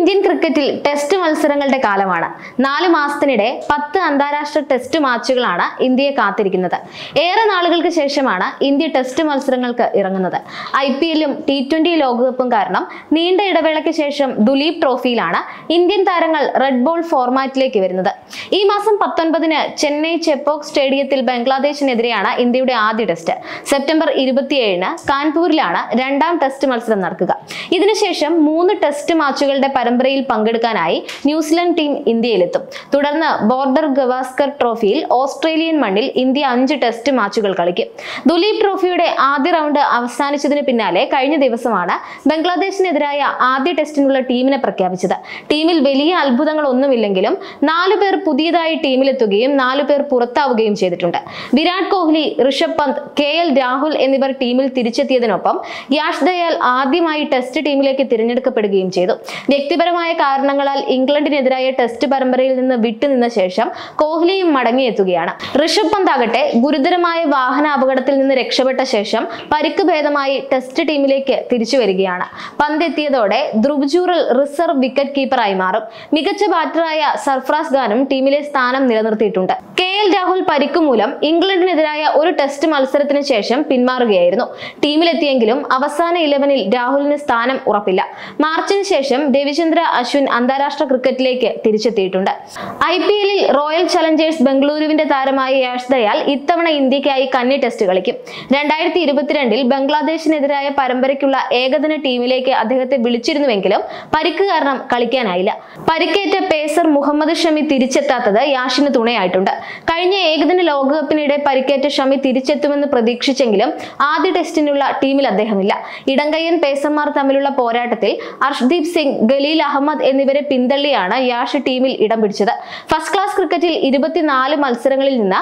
Indian ക്രിക്കറ്റിൽ test മത്സരങ്ങളുടെ കാലമാണ്. 4 മാസത്തിനിടെ 10 അന്താരാഷ്ട്ര ടെസ്റ്റ് മാച്ചുകളാണ് ഇന്ത്യയെ കാത്തിരിക്കുന്നത്. ഏറെ നാളുകൾക്ക് ശേഷമാണ് ഇന്ത്യ ടെസ്റ്റ് മത്സരങ്ങൾക്ക് ഇറങ്ങുന്നത്. IPL-ഉം T20 ലോകകപ്പും കാരണം നീണ്ട ഇടവേളയ്ക്ക് ശേഷം ദുലീപ് ട്രോഫിയിലാണ് ഇന്ത്യൻ താരങ്ങൾ റെഡ് ബോൾ ഫോർമാറ്റിലേക്ക് വരുന്നത്. ഈ മാസം 19-ന് ചെന്നൈ ചെപ്പോക്ക് സ്റ്റേഡിയത്തിൽ ബംഗ്ലാദേശിനെതിരെയാണ് ഇന്ത്യയുടെ ആദ്യ ടെസ്റ്റ്. സെപ്റ്റംബർ 27-ന് കാൺപൂരിലാണ് രണ്ടാം ടെസ്റ്റ് മത്സരം നടക്കുക. ഇതിനുശേഷം 3 ടെസ്റ്റ് മാച്ചുകളുടെ പരമ്പരയിൽ പങ്കെടുക്കാനായി ന്യൂസിലൻഡ് ടീം ഇന്ത്യയിലെത്തും. തുടർന്ന് ബോർഡർ ഗവാസ്കർ ട്രോഫിയിൽ ഓസ്ട്രേലിയൻ മണ്ണിൽ ഇന്ത്യ 5 ടെസ്റ്റ് മാച്ചുകൾ കളിക്കും. ദുലീപ് ട്രോഫിയുടെ ആദ്യ റൗണ്ട് അവസാനിച്ചതിന് പിന്നാലെ കഴിഞ്ഞ ദിവസമാണ് ബംഗ്ലാദേശിനെതിരായ ആദ്യ ടെസ്റ്റിനുള്ള ടീമിനെ പ്രഖ്യാപിച്ചത്. ടീമിൽ വലിയ അത്ഭുതങ്ങളൊന്നുമില്ലെങ്കിലും 4 പേർ പുതിയതായി ടീമിലെത്തുകയും 4 പേർ പുറത്താവുകയും ചെയ്തിട്ടുണ്ട്. വിരാട് കോഹ്ലി, ഋഷഭ് പന്ത്, KL രാഹുൽ എന്നിവർ ടീമിൽ തിരിച്ചെത്തിയതിനൊപ്പം യാഷ് ദയാൽ ആദ്യമായി ടെസ്റ്റ് ടീമിലേക്ക് തിരഞ്ഞെടുക്കപ്പെടുകയും ചെയ്തു. വ്യക്തിപരമായ കാരണങ്ങളാൽ ഇംഗ്ലണ്ടിനെതിരായ ടെസ്റ്റ് പരമ്പരയിൽ നിന്ന് വിട്ടുനിന്ന ശേഷം കോഹ്ലിയും മടങ്ങിയെത്തുകയാണ്. ഋഷഭ് പന്ത് ആകട്ടെ ഗുരുതരമായ വാഹന അപകടത്തിൽ നിന്ന് രക്ഷപ്പെട്ട ശേഷം പരിക്ക് ഭേദമായി ടെസ്റ്റ് ടീമിലേക്ക് തിരിച്ചു വരികയാണ്. പന്ത് എത്തിയതോടെ ധ്രുവ് ജൂറൽ റിസർവ് വിക്കറ്റ് കീപ്പറായി മാറും. മികച്ച ബാറ്ററായ സർഫറാസ് ഖാനും ടീമിലെ സ്ഥാനം നിലനിർത്തിയിട്ടുണ്ട്. KL രാഹുൽ പരിക്ക് മൂലം ഇംഗ്ലണ്ടിനെതിരായ ഒരു ടെസ്റ്റ് മത്സരത്തിന് ശേഷം പിന്മാറുകയായിരുന്നു. ടീമിലെത്തിയെങ്കിലും അവസാന 11-ൽ രാഹുലിന് സ്ഥാനം ഉറപ്പില്ല. മാർച്ചിന് ശേഷം രവിചന്ദ്ര അശ്വിൻ അന്താരാഷ്ട്ര ക്രിക്കറ്റിലേക്ക് തിരിച്ചെത്തിയിട്ടുണ്ട്. IPL-ൽ റോയൽ ചലഞ്ചേഴ്സ് ബംഗളൂരുവിന്റെ താരമായ യാഷ് ദയാൽ ഇത്തവണ ഇന്ത്യക്കായി കന്നി ടെസ്റ്റ് കളിക്കും. 2022-ൽ ബംഗ്ലാദേശിനെതിരായ പരമ്പരയ്ക്കുള്ള ഏകദിന ടീമിലേക്ക് അദ്ദേഹത്തെ വിളിച്ചിരുന്നുവെങ്കിലും പരിക്ക് കാരണം കളിക്കാനായില്ല. പരിക്കേറ്റ പേസർ മുഹമ്മദ് ഷമി തിരിച്ചെത്താത്തത് യാഷിന് തുണയായിട്ടുണ്ട്. കഴിഞ്ഞ ഏകദിന ലോകകപ്പിനിടെ പരിക്കേറ്റ ഷമി തിരിച്ചെത്തുമെന്ന് പ്രതീക്ഷിച്ചെങ്കിലും ആദ്യ ടെസ്റ്റിനുള്ള ടീമിൽ അദ്ദേഹമില്ല. ഇടങ്കയ്യൻ പേസർമാർ തമ്മിലുള്ള പോരാട്ടത്തിൽ അർഷ്ദീപ് സിംഗ്, ഖലീൽ അഹമ്മദ് എന്നിവരെ പിന്തള്ളിയാണ് യാഷ് ടീമിൽ ഇടം പിടിച്ചത്. ഫസ്റ്റ് ക്ലാസ് ക്രിക്കറ്റിൽ 24 മത്സരങ്ങളിൽ നിന്ന്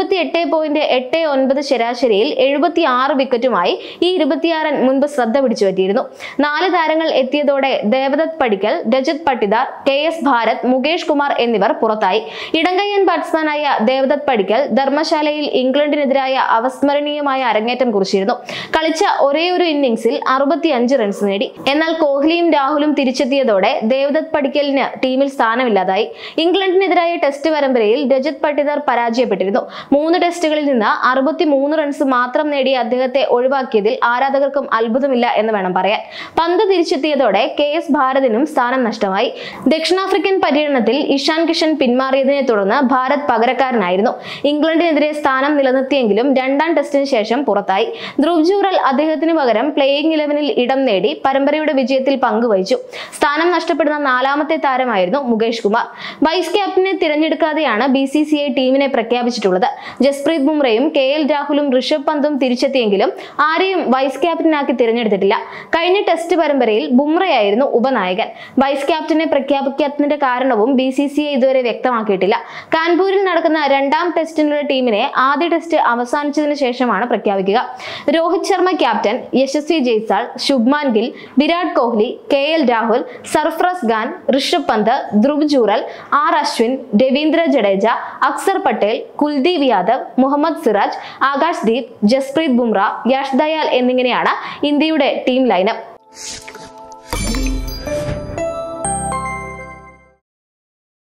28.89 ശരാശരിയിൽ 76 വിക്കറ്റുമായി ഈ 26-ൻ മുൻപ് ശ്രദ്ധ പിടിച്ചുപറ്റിയിരുന്നു. 4 താരങ്ങൾ എത്തിയതോടെ ദേവദത്ത് പടിക്കൽ, രജത് പട്ടിദാർ, KS ഭാരത്, മുകേഷ് കുമാർ എന്നിവർ പുറത്തായി. ഇടങ്കയ്യൻ ബാറ്റ്സ്മാനായ ദേവദത്ത് പടിക്കൽ ധർമ്മശാലയിൽ ഇംഗ്ലണ്ടിനെതിരായ അവസ്മരണീയമായ അരങ്ങേറ്റം കുറിച്ചിരുന്നു. കളിച്ച ഒരേയൊരു ഇന്നിംഗ്സിൽ 65 റൺസ് നേടി. എന്നാൽ കോഹ്ലിയും രാഹുലും തിരിച്ചെത്തിയതോടെ ദേവദത്ത് പടിക്കലിന് ടീമിൽ സ്ഥാനമില്ലാതായി. ഇംഗ്ലണ്ടിനെതിരായ ടെസ്റ്റ് പരമ്പരയിൽ രജത് പട്ടിദാർ പരാജയപ്പെട്ടിരുന്നു. 3 ടെസ്റ്റുകളിൽ നിന്ന് 63 റൺസ് മാത്രം നേടിയ അദ്ദേഹത്തെ ഒഴിവാക്കിയതിൽ ആരാധകർക്കും അത്ഭുതമില്ല എന്ന് വേണം പറയാൻ. പന്ത് തിരിച്ചെത്തിയതോടെ KS ഭാരതിനും സ്ഥാനം നഷ്ടമായി. ദക്ഷിണാഫ്രിക്കൻ പര്യടനത്തിൽ ഇഷാൻ കിഷൻ പിന്മാറിയതിനെ തുടർന്ന് ഭാരത് പകരക്കാരനായിരുന്നു. ഇംഗ്ലണ്ടിനെതിരെ സ്ഥാനം നിലനിർത്തിയെങ്കിലും രണ്ടാം ടെസ്റ്റിന് ശേഷം പുറത്തായി. ധ്രുവ് ജൂറൽ അദ്ദേഹത്തിന് പകരം പ്ലേയിങ് 11-ൽ ഇടം നേടി പരമ്പരയുടെ വിജയത്തിൽ പങ്കുവഹിച്ചു. സ്ഥാനം നഷ്ടപ്പെടുന്ന 4ാമത്തെ താരമായിരുന്നു മുകേഷ് കുമാർ. വൈസ് ക്യാപ്റ്റനെ തിരഞ്ഞെടുക്കാതെയാണ് BCCI ടീമിനെ പ്രഖ്യാപിച്ചിട്ടുള്ളത്. ജസ്പ്രീത് ബുംറയും KL രാഹുലും ഋഷഭ് പന്തും തിരിച്ചെത്തിയെങ്കിലും ആരെയും വൈസ് ക്യാപ്റ്റനാക്കി തിരഞ്ഞെടുത്തിട്ടില്ല. കഴിഞ്ഞ ടെസ്റ്റ് പരമ്പരയിൽ ബുംറയായിരുന്നു ഉപനായകൻ. വൈസ് ക്യാപ്റ്റനെ പ്രഖ്യാപിക്കാത്തതിന്റെ കാരണവും BCCI ഇതുവരെ വ്യക്തമാക്കിയിട്ടില്ല. കാൺപൂരിൽ നടക്കുന്ന രണ്ടാം ടെസ്റ്റിനുള്ള ടീമിനെ ആദ്യ ടെസ്റ്റ് അവസാനിച്ചതിന് ശേഷമാണ് പ്രഖ്യാപിക്കുക. Rohit Sharma captain, Yashasvi Jaiswal, Shubman Gill, Virat Kohli, KL Rahul, Sarfaraz Khan, Rishabh Pant, Dhruv Jurel, R Ashwin, Ravindra Jadeja, Axar Patel, Kuldeep Yadav, Muhammad Siraj, Akash Deep, Jasprit Bumrah, Yash Dayal എന്നിങ്ങനെയാണ് ഇന്ത്യയുടെ ടീം ലൈനപ്പ്.